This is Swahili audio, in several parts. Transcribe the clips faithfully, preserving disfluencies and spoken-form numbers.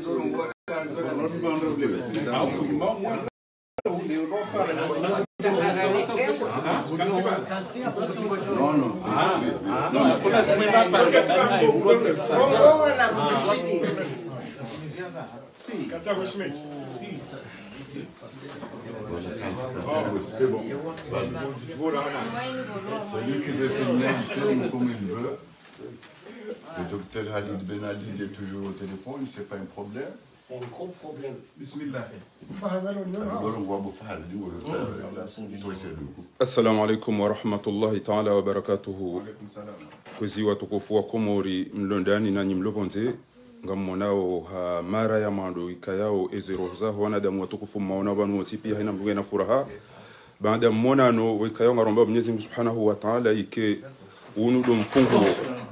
Non, non. Ah, non, c'est bon. Celui qui veut filmer, il filme comme il veut. Le docteur Halid Ben Ali, il est toujours au téléphone, c'est pas un problème. C'est un gros problème. Bismillah. Assalamu alaikum wa rahmatullahi ta'ala wa barakatuhu. Kuzi watukufu wa Komori mlondani na nyimlobonze ngamonao ha mara ya mando ikayao ezero za wanadamu watukufu maona banu watipi haina mgena furaha baada mona no wikayo ngaromba Mwenyezi Mungu Subhanahu wa Ta'ala ike unudo mfungo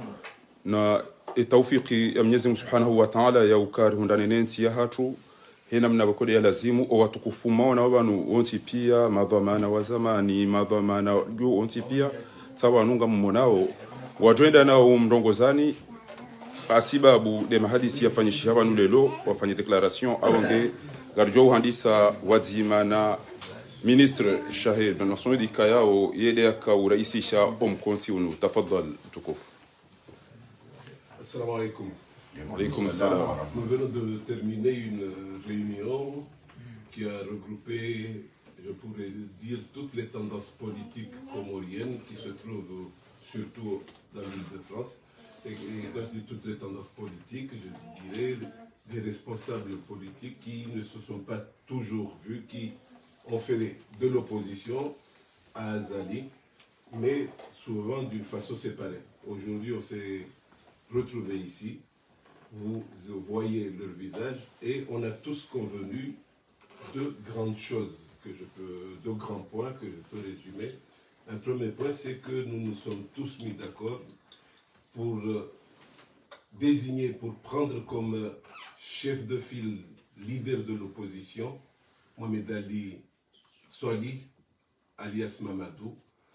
na tawfiki ya Mwenyezi Mungu Subhanahu wa Ta'ala ya ukari hundane nenti ya hatu hina mnabakode ya lazimu o watukufu maona banu onti pia madhamana wa zamani madhamana yo onti pia sawa nunga mmonao wajwenda nao mndongozani asibabu de mahadisi yafanyishi abantu lelo wafanye declaration awonge garjo handisa wadzimana ministre Shahid Ben Nasson dikayao yede akauraisisha omkonsi unu tafadhal tukufu. Assalamu alaikum. Alaykoum assalam. Nous venons de terminer une réunion qui a regroupé, je pourrais dire, toutes les tendances politiques comoriennes qui se trouvent surtout dans l'île de France. Et, et quand je dis toutes les tendances politiques, je dirais des responsables politiques qui ne se sont pas toujours vus, qui ont fait de l'opposition à Azali, mais souvent d'une façon séparée. Aujourd'hui, on s'est retrouvés ici, vous voyez leur visage, et on a tous convenu de grandes choses, que je peux, de grands points que je peux résumer. Un premier point, c'est que nous nous sommes tous mis d'accord pour désigner, pour prendre comme chef de file, leader de l'opposition, Mohamed Ali Swali, alias Mamadou,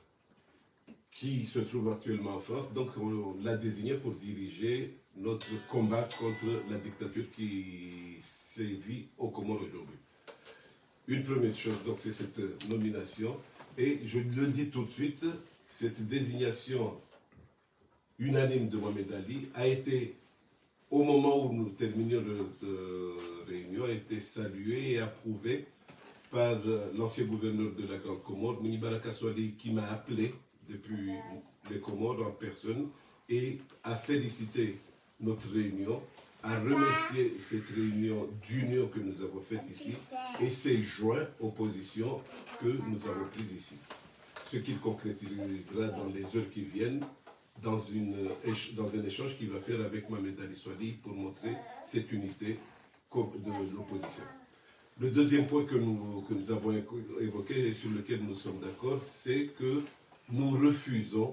qui se trouve actuellement en France. Donc on l'a désigné pour diriger notre combat contre la dictature qui sévit aux Comores aujourd'hui. Une première chose, donc c'est cette nomination. Et je le dis tout de suite, cette désignation unanime de Mohamed Ali a été, au moment où nous terminions notre réunion, a été saluée et approuvée par l'ancien gouverneur de la Grande Comore, Mouni Baraka Swali, qui m'a appelé depuis les Comores en personne et a félicité notre réunion, a remercié cette réunion d'union que nous avons faite ici et s'est joint aux positions que nous avons prises ici. Ce qu'il concrétisera dans les heures qui viennent, Dans, une, dans un échange qu'il va faire avec Mohamed Ali Swali pour montrer cette unité de l'opposition. Le deuxième point que nous, que nous avons évoqué et sur lequel nous sommes d'accord, c'est que nous refusons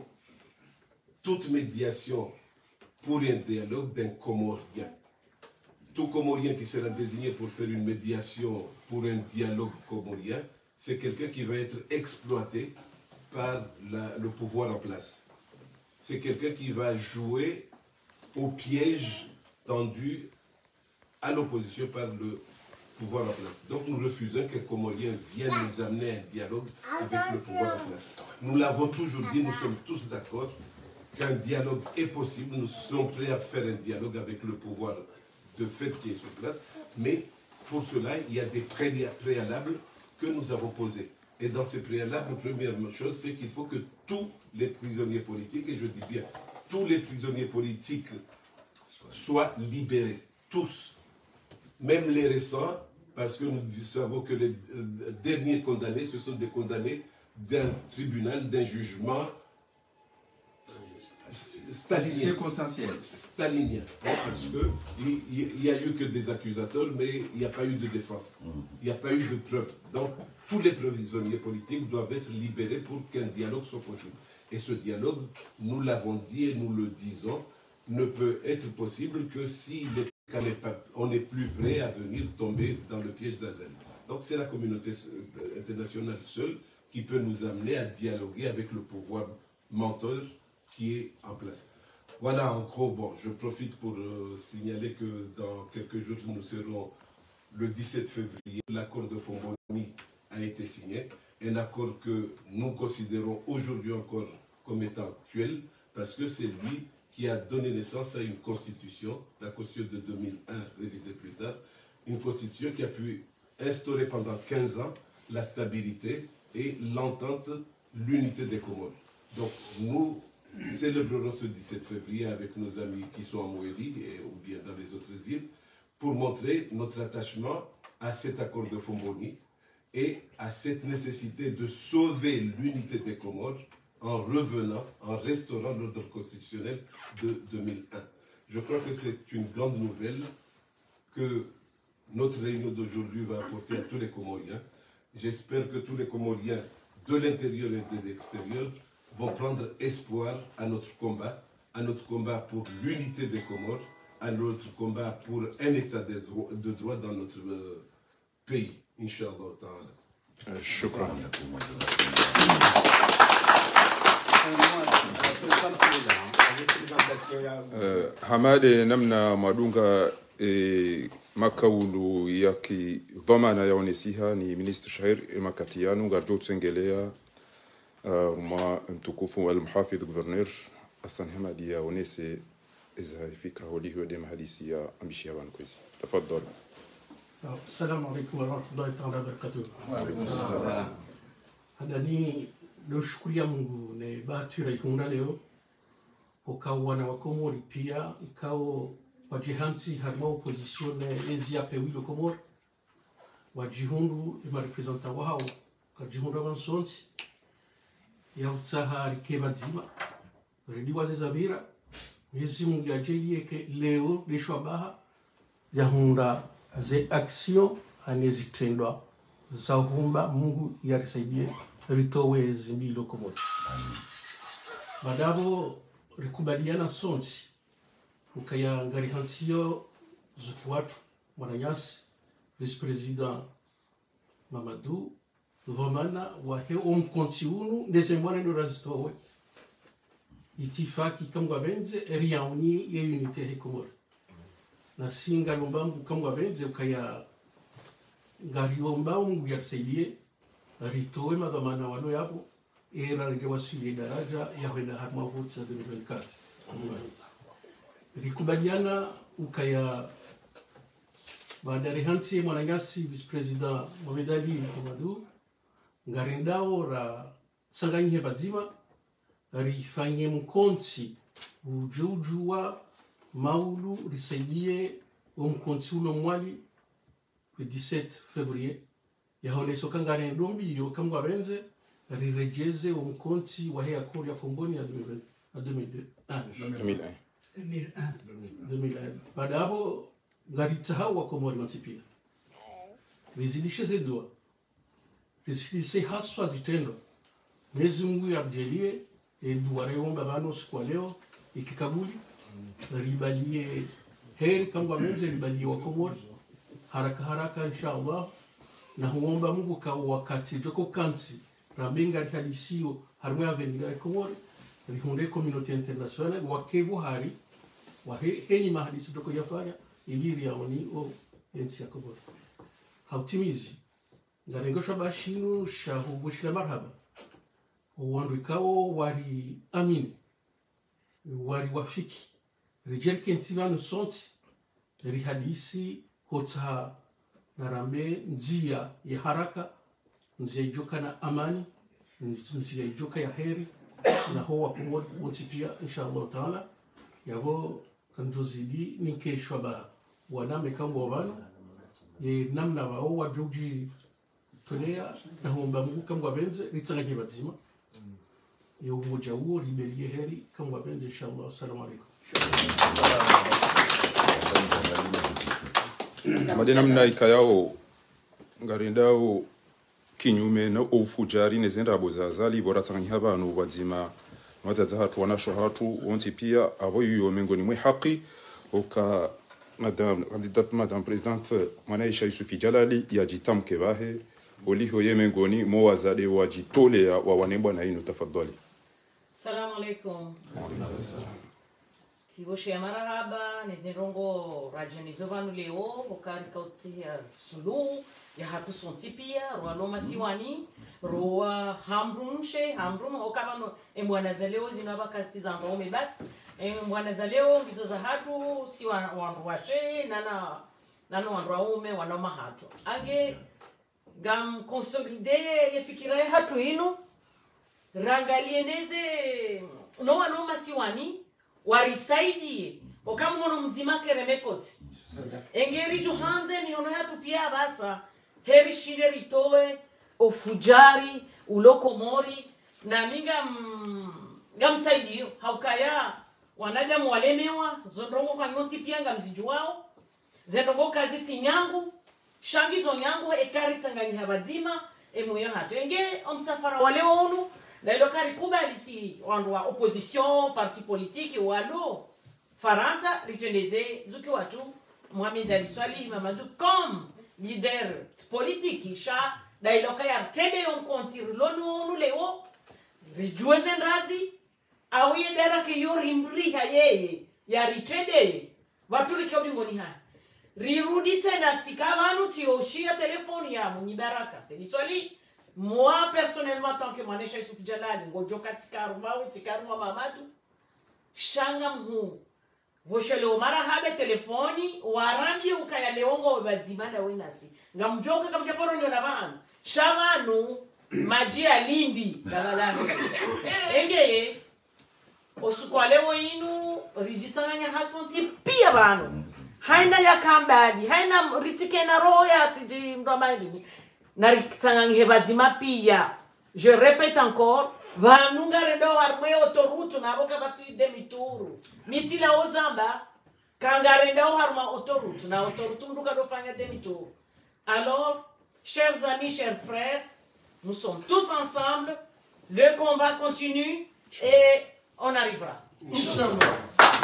toute médiation pour un dialogue d'un Comorien. Tout Comorien qui sera désigné pour faire une médiation pour un dialogue comorien, c'est quelqu'un qui va être exploité par la, le pouvoir en place. C'est quelqu'un qui va jouer au piège tendu à l'opposition par le pouvoir en place. Donc nous refusons qu'un Comorien vienne nous amener un dialogue avec le pouvoir en place. Nous l'avons toujours dit, nous sommes tous d'accord qu'un dialogue est possible. Nous sommes prêts à faire un dialogue avec le pouvoir de fait qui est sur place. Mais pour cela, il y a des préalables que nous avons posés. Et dans ces préalables, la première chose, c'est qu'il faut que tous les prisonniers politiques, et je dis bien tous les prisonniers politiques, soient libérés. Tous. Même les récents, parce que nous savons que les derniers condamnés, ce sont des condamnés d'un tribunal, d'un jugement stalinien. Circonstanciel. Stalinien. Parce qu'il n'y a eu que des accusateurs, mais il n'y a pas eu de défense. Il n'y a pas eu de preuves. Donc, tous les prisonniers politiques doivent être libérés pour qu'un dialogue soit possible. Et ce dialogue, nous l'avons dit et nous le disons, ne peut être possible que si on n'est plus prêt à venir tomber dans le piège d'Azali. Donc c'est la communauté internationale seule qui peut nous amener à dialoguer avec le pouvoir menteur qui est en place. Voilà, en gros, bon, je profite pour euh, signaler que dans quelques jours, nous serons le dix-sept février. L'accord de Fomboni a été signé, un accord que nous considérons aujourd'hui encore comme étant actuel, parce que c'est lui qui a donné naissance à une constitution, la constitution de deux mille un, révisée plus tard, une constitution qui a pu instaurer pendant quinze ans la stabilité et l'entente, l'unité des Comores. Donc nous célébrerons ce dix-sept février avec nos amis qui sont en Moélie et, ou bien dans les autres îles pour montrer notre attachement à cet accord de Fomboni et à cette nécessité de sauver l'unité des Comores en revenant, en restaurant l'ordre constitutionnel de deux mille un. Je crois que c'est une grande nouvelle que notre réunion d'aujourd'hui va apporter à tous les Comoriens. J'espère que tous les Comoriens de l'intérieur et de l'extérieur vont prendre espoir à notre combat, à notre combat pour l'unité des Comores, à notre combat pour un état de droit, de droit dans notre euh, pays, Inch'Allah ta'ala. Shukran. Hamade namna madunga e makaulu yaki dhamana ya onesiha ni ministre Shair Emakatianu ngarjo tsengelea ma mtukufu al-muhafidh gouverneur Hassan Hamadi ya onese إذا فكرة وليه وديم حديثية أمشي أبان كويس تفضل. السلام عليكم ورحمة الله تعالى وبركاته. وعليكم السلام. هذا ني نشكر Mungu ne bahati raikunda leo ukao wana wakomori pia ukao wajihansi harma opposition ezi ape wilo komor wajihundu ima representa wao kajihundu abansonsi ya utsaha rikeba zima rediwa zezabira Mwenyezi Mungu yajalie ke leo lishwabaha yahunda ze action anezitendwa zahumba Mungu yarisaidie ritowe zimbilo komoto. Madabo rikubaliana sonsi ukaya ngari hansio zuki watu mwananyasi vice-president Mamadou Vomana wa he omkonti unu neze mwana ndo razitowe itifaki kangwa benze riauni ye unité he Comore na singa lombambu kangwa benze ukaya ngari lombambu yasaidie ritowe madhamana walo yapo era ngewasili daraja ya kwenda harma votes za deux mille vingt-quatre rikubaliana ukaya badari hansi mwananyasi vice president Mohamed Ali Mamadou ngarendao ra sanganye bazima rifanye mkonti ujujua maulu risaidie umkonti uno mwali le dix-sept février yahone soka ngarendombi yo kangwa benze rirejeze umkonti wa hea kori ya Fomboni ya deux mille un deux mille un deux mille un baada hapo ngaritahau wa Komori matipia rizidishe zedua rizidishe haswa zitendo Mwenyezi Mungu yajalie eduwareomba bano siku leo ikikabuli ribalie heri kangwa menze ribalie wa Komori haraka haraka inshallah na huomba Mungu kwa wakati joko kansi ramenga hadisio harmwe avenida ya Komori rihunde community international wakebu hari wa henyi mahadisi joko yafanya iliri ya oni o ensi ya Komori hautimizi ngarengo bashinu shahu bushila marhaba wandu ikawo wari amini wari wafiki rijel kentilano sonti rihadisi hota narambe njia ya haraka njia ijoka na amani njia ijoka ya heri na huwa Komori wonsi pia inshallah taala yabo kanzozidi nikeshwa ba waname kangwa wano ye namna wao wajuji tolea na huomba Mungu kangwa benze ritanganye bazima yo umoja huo ribelie heri kangwa benze inshallah. Assalamu alaikum. Madina mna ikayao ngarendao kinyume na ufujari nezenda bozazali bora tsanyi habanu bazima wataza hatu wanasho hatu wonti pia abo yuyo mengoni mwe haki oka madame candidate madame présidente Mwanaisha Yusufi Jalali yajitamke bahe oliho yemengoni mo wazade wajitole wa wanebwa na ino tafadhali. Assalamu alaikum. Tiboshe marahaba nezirongo rajanizo vanu leo vokari kauti ya sulu ya hatu sonti pia roa loma siwani roa hamrumshe hamrum okabano embwana za leo zinaba kasi za ngome basi embwana za leo bizo za hatu si wandu washe nana nana wandu waume wanoma hatu ange gam consolide ye fikira hatu inu rangalieneze no wanoma siwani warisaidie okamuno mzima keremekoti engeri juhanze miono yatu pia basa heri shinde ritoe ofujari ulokomori na minga ngamsaidio haukaya wanaja mwalemewa zondongo kwa nyonti pia ngamzijuao zendongo kazi tinyangu shangizo nyangu ekari tangani habadima emoya hatenge omsafara wale onu na ilo kari kubali si wandu wa opposition parti politique walo Faransa ritendeze zuki watu Mohamed Ali Swali Mamadou comme leader politique isha da ilo kaya artende yon kontir lonu onu leo rijuezen razi au yedera ke yo rimri haye ya ritende watu likyo bingoni ha rirudi tena tikavanu tioshia telefoni ya mwenye baraka c'est Swali. Moi, personnellement, en tant que Manesha Yusuf Jalali, Ngojoka Tikaruma, Tikaruma Mamadou, Shangamhu, Voshele Omara Habe telefoni, Warambi Ukaya Leongo Bazimanda Winasi, Ngamjoka Kamjaporo Nyonavan, Shamanu, Majia Limbi, Galalani. Engeye, Osukwalewo Inu, Rijisanganya Hasmonti, Piavano, Haina Yakambadi, Haina Ritikena Roya, Tiji Mramani. Je répète encore, vanunga redo arme autoroute na boka bati demituru. Mitila ozamba kanga redo harma autoroute na autoroute nduka do fanya demituru. Alors, chers amis, chers frères, nous sommes tous ensemble, le combat continue et on arrivera. Inch'Allah.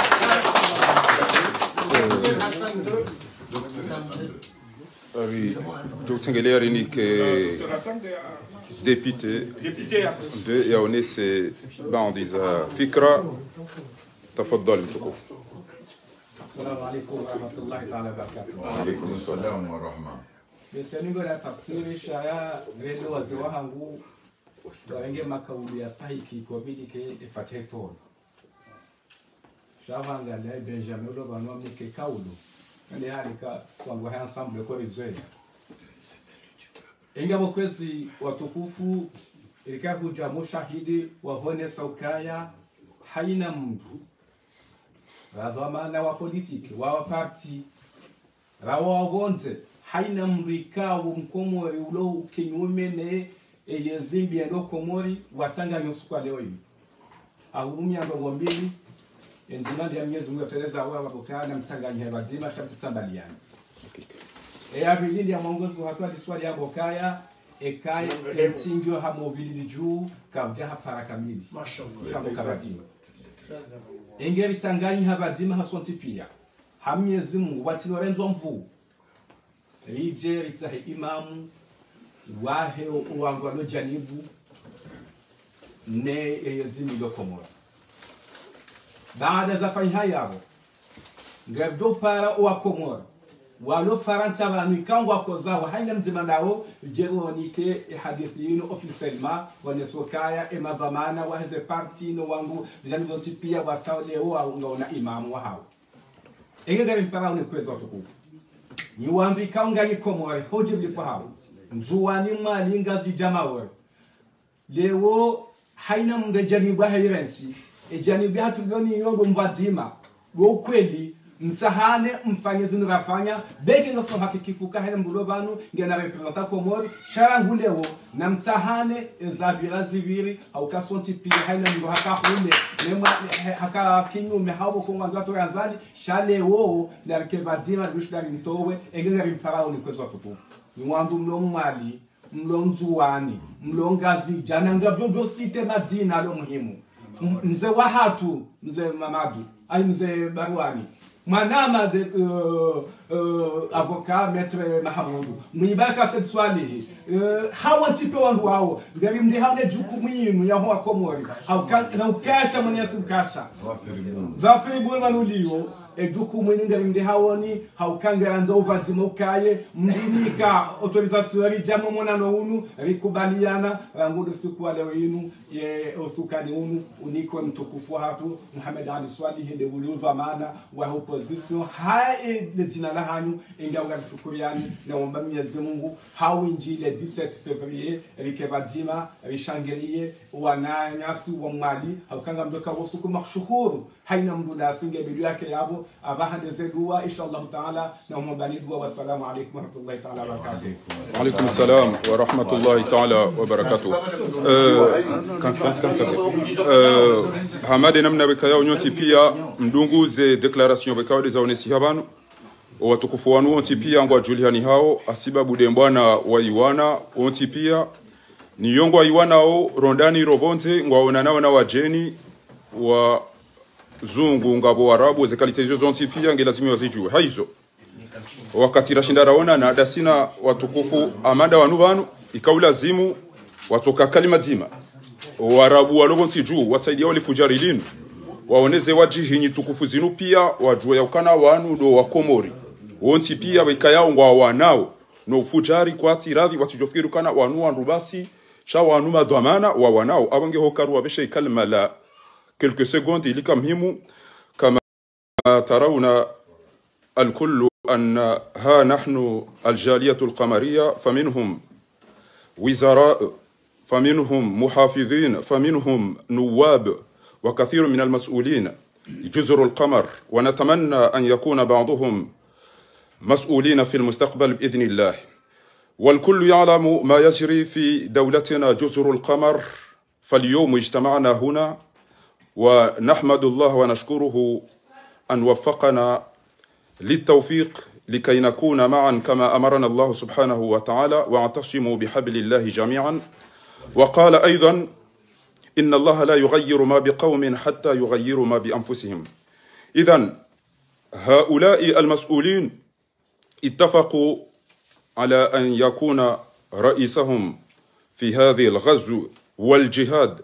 Ah oui, donc Tengele Rini que député de Yaoné c'est Bandiza Fikra تفضل متكوف. السلام عليكم ورحمة الله تعالى وبركاته. وعليكم السلام ورحمة. Besenigo la tafsiri shaya relo waziwa hangu warenge makauli ya stahiki kwa bidi ke ifateto. Shavanga la Benjamin lo banwa mike kaulu. Ndio halika swangu haya ensemble kwa rizweli. Inga bokwezi watukufu ilika kuja mushahidi wahone saukaya haina mtu. Razamana wa politiki wa parti rawa wabonze haina mrikawo mkomori ulo kinyume ne eyezimbi ndo komori watanga nyosukwa leo hivi ahurumia ndo mbili enjimandi ya Mwenyezi Mungu ateleza wao wabokana mtanganya bazima shamtsambaliana e avilili ya mwongozo hatua diswali ya bokaya ekaya etingyo ha mobility juu kabja hafara kamili mashallah kama kabazima engeri tanganya habazima hasonti pia hamyezi Mungu watilorenzo mvu rije ritsahe imamu wahe uwangwa no janibu ne eyezimi lokomora baada za fanya yabo ngabdo para wa komora walo faransa banu kangwa kozawa haina mjimandao jeronike hadithino officiellement wanesokaya emabamana wa heze parti no wangu janibu tipia wa saudi wa ngona imamu wa hao engegari mpara une kwezo tukufu ni wambi kaunga ni komori hoji blifahamu nzuwani mali ngazi jamawar lewo haina mga janibu hairenti e janibu hatu loni yongo mbazima wo kweli msahane mfanyezi nurafanya bege ngaso hakikifuka haina mbulobanu ngena representa komori sharangu lewo na msahane zabira zibiri au kasonti pia haina mbo haka hunde nema haka kinyume habo kwa nzato yanzali shalewo na rekebazima bishudari mtowe engengari mparao ni kwezo watukufu ni wandu mlomali mlonzuwani mlongazi jana ngabyo site madina lo muhimu mzee wa hatu mzee Mamadu ai mzee Barwani manama de uh, uh, avocat maître Mahamudu mwibaka set swali uh, hawa tipe wandu wao ngari mde hamne jukumu yinu ya hoa Komori hauka na ukasha mwenyezi ukasha dhafiri bwe manulio jukumu yinu ngari mde hawoni haukangera nzo uvanzimo ukaye mdinika autorisation ri jamo mona no unu rikubaliana ngudu siku wale winu ye osukani unu uniko mtukufu hatu Muhammad Ali Swali hende uliuva maana wa opposition hai le jina la hanyu inga unga shukuriani na omba Mwenyezi Mungu hawinji le dix-sept février rikebadima rishangelie wananyasi wa mwali haukanga mdoka wosuku makshuhuru haina mduda singe bidu yake yabo abahande zedua inshallah taala na umabani dua wassalamu alaykum wa rahmatullahi taala wa barakatuh wa alaykum assalam wa rahmatullahi taala wa barakatuh kanti kanti kanti euh hamade namna bekaya nyoti pia mdunguze declaration bekaya de zaonesi habano watukufu wanu onti pia ngwa Juliani hao asibabu de mbwana wa Iwana onti pia ni yongo wa Iwana o rondani robonze ngwa onana na wajeni wa zungu ngabo warabu zekalite hizo zonti pia ngelazimi wazijue haizo wakati rashindara ona na dasina watukufu amada wanubanu ikaulazimu watoka kalima dima warabu walobonti juu wasaidia wale fujarilinu waoneze wajihinyi tukufu zinu pia wajue ya ukana wanu do wa Komori wonti pia wikayao ngwa wanao no fujari kwa tiradhi watijofikiru kana wanu wanrubasi sha wanu madhamana wa wanao abange hokaru wabeshe kalma la quelques secondes ilika muhimu kama tarawna الكل أن ها نحن الجالية القمرية فمنهم وزراء فمنهم محافظين فمنهم نواب وكثير من المسؤولين جزر القمر ونتمنى أن يكون بعضهم مسؤولين في المستقبل بإذن الله والكل يعلم ما يجري في دولتنا جزر القمر فاليوم اجتمعنا هنا ونحمد الله ونشكره أن وفقنا للتوفيق لكي نكون معا كما أمرنا الله سبحانه وتعالى واعتصموا بحبل الله جميعا وقال أيضا إن الله لا يغير ما بقوم حتى يغيروا ما بأنفسهم إذن هؤلاء المسؤولين اتفقوا على أن يكون رئيسهم في هذه الغزو والجهاد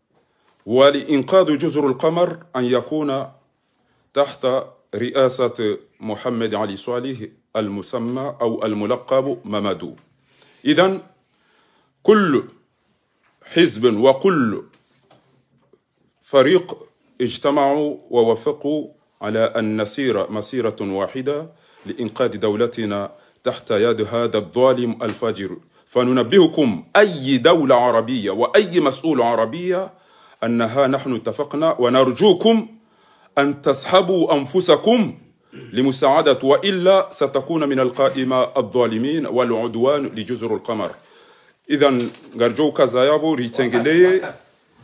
ولإنقاذ جزر القمر أن يكون تحت رئاسة محمد علي صالح المسمى أو الملقب ممدو إذن كل حزب وكل فريق اجتمعوا ووافقوا على أن نسير مسيرة واحدة لإنقاذ دولتنا تحت يد هذا الظالم الفاجر فننبهكم أي دولة عربية وأي مسؤول عربية أنها نحن اتفقنا ونرجوكم أن تسحبوا أنفسكم لمساعدة وإلا ستكون من القائمة الظالمين والعدوان لجزر القمر إذن نرجو كزايابو ريتنجلي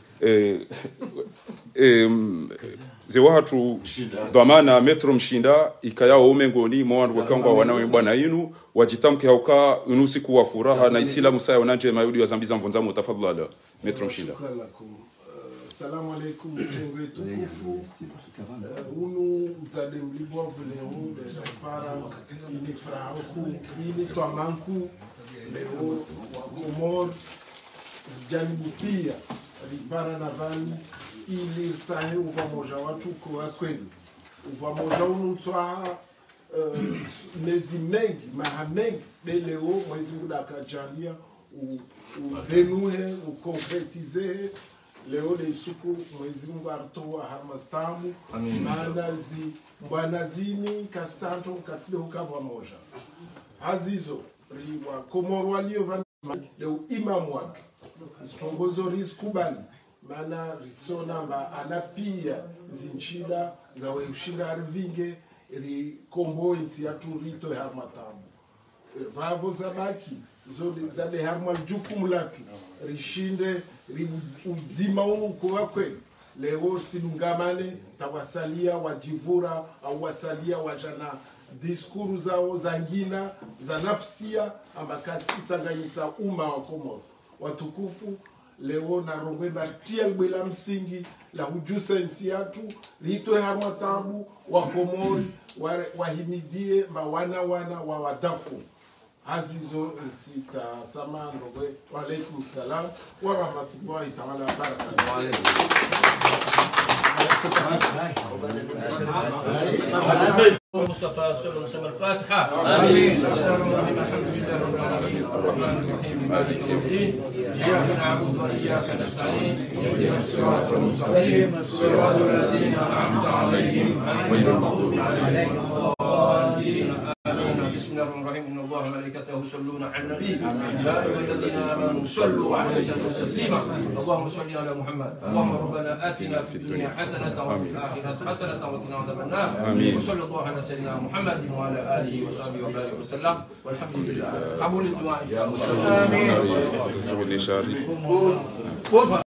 ziwahatu dhamana metro mshinda ikayao umengoni mwandu wakangwa wanawe bwana yinu wajitamke hauka unusiku wa furaha na isilamu saya wananje mayudi wa zambiza mvunzamu tafadhali metro mshinda. Salamu alaikum mtengo yetu kufu unu mzade mlibwa vleo para ini fraku ini twamanku leo Komor janibu pia ribara na vani ili sahe uva moja watu kwa kweli uva moja unu twa mezi mengi maha mengi beleo mwezi muda kajalia uvenuhe ukonkretize leo de isuku mwezi mungu artoa hamastamu maana zi mbwana zini kastanto katsile hukabwa moja hazizo riwa Komoro walio vani leo imamu watu zitongozo riskubali maana risona mba anapia zinchida za weushinda arvinge ri kombo inti ya turito ya matamu vavo zabaki zode zade harma jukumu latu rishinde ri uzima uko wakwe leo silungamane tawasalia wajivura au wasalia wajana diskuru zao zangina za nafsia amakasi tanganyisa umma wa Komoro watukufu leo na rongwe bartia lbela msingi la hujusa nchi yetu liitwe harma tabu wa Komori wahimidie mawana wana wa wadafu azizo sita sama ndogo. Wa alaikum salam wa rahmatullahi ta'ala wa barakatuh. مصطفى صلى الله عليه وسلم الفاتحة. آمين. الحمد لله رب العالمين الرحمن الرحيم مالك يوم الدين إياك نعبد وإياك نستعين اهدنا الصراط المستقيم صراط الذين أنعمت عليهم غير المغضوب عليهم ولا الضالين. آمين. بسم الله الرحمن الرحيم إن الله وملائكته يصلون على النبي يا أيها الذين آمنوا صلوا عليه وسلموا تسليما. اللهم صل على محمد. اللهم ربنا آتنا في الدنيا حسنة وفي الآخرة حسنة وقنا عذاب النار. آمين. وصلى الله على سيدنا محمد وعلى آله وصحبه وبارك وسلم والحمد لله. قبول الدعاء إن شاء الله. آمين.